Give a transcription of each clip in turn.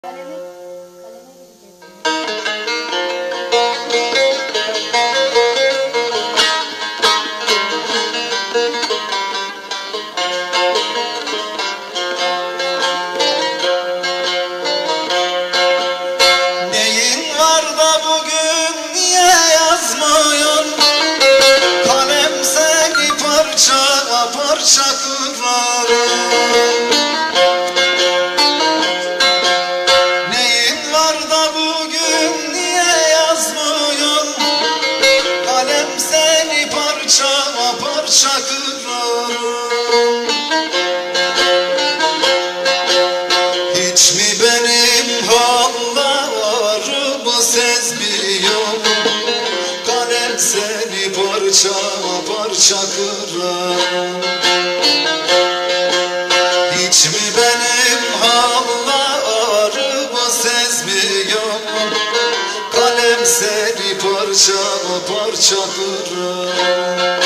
Neyin var da bugün niye yazmıyorsun? Kalem seni parça parça kırar. Neyin var da bugün niye yazmıyorsun? Kalem seni parça parça kırar. Hiç mi benim hallarımı sezmiyorsun? Kalem seni parça parça kırar. Hiç mi benim hallarımı sezmiyorsun? Kalem seni parça parça kırar.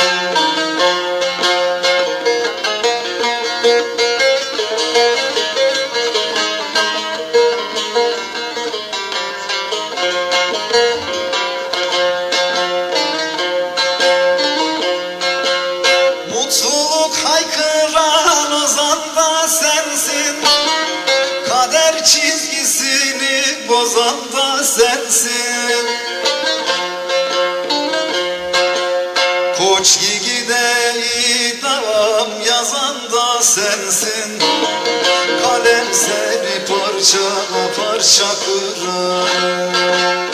Mutluluk haykıran ozan da sensin, kader çizgisini bozan da sensin. Koç yiğide idam yazan da sensin. Kalem seni parça parça kırar.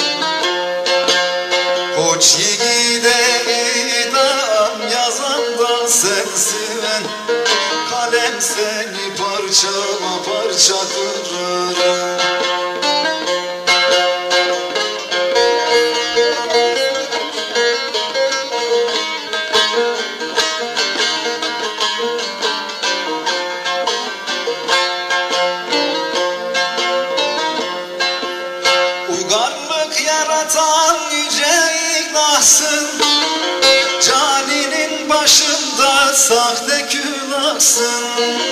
Koç yiğide idam yazan da sensin. Kalem seni parça parça kırar. Uygarlık yaratan yüce ilahsın. Caninin başında sahte külahsın.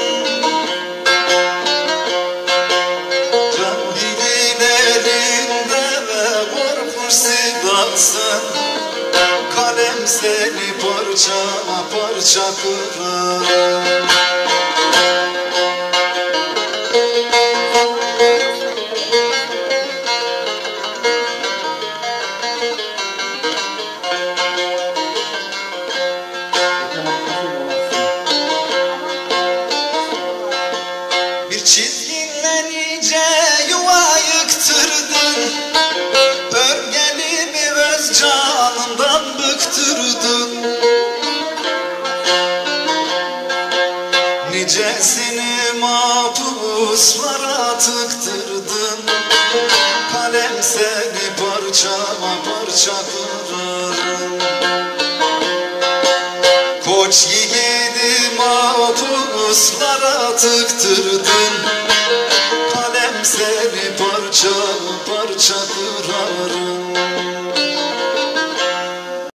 Cahilin elinde ve korkunç silahsın. Kalem seni parça parça kırar. Bir çizginle nice yuva yıktırdın. Örgelimi öz canından bıktırdın. Nicesini mahpuslara tıktırdın. Kalem seni parça parça kırar. Koç yiğidi mahpuslara tıktırdın. Kalem seni parça parça kırar.